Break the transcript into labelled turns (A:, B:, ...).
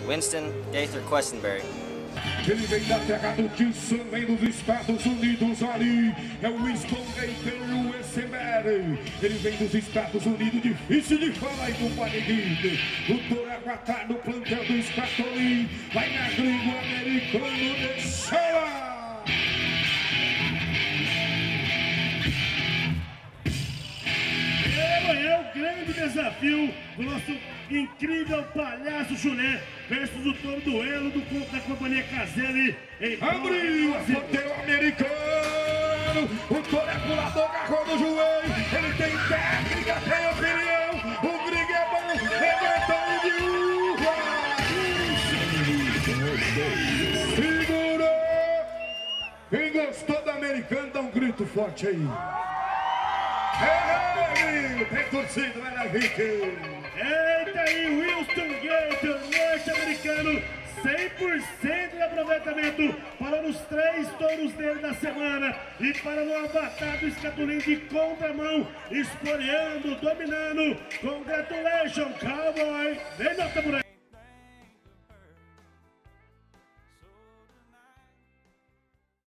A: Winston Gaither Questenberry.
B: Ele vem da terra do Tilson, vem dos Estados Unidos, ali é o Winston Gaither Questenberry. Ele vem dos Estados Unidos, difícil de falar, e compadre Guido. O Toraguatá no plantel do Escatoli, vai na gringo americano, deixa lá!
C: Amanhã é o grande desafio do nosso incrível palhaço Chulé versus o Toro Duelo da companhia Caselli.
B: Abriu o porteiro americano, o Toro é pulador, agarrou no joelho, ele tem técnica, tem opinião, o gringo é bom, levantando de uva. Segurou! Quem gostou do americano, dá um grito forte aí. Tem torcida, vai na gente.
C: Eita aí, Winston Gaither, norte-americano, 100% de aproveitamento para os 3 touros dele da semana e para o avatar do Escatolim de contramão, esporeando, dominando. Congratulations, cowboy! Vem, nota por aí.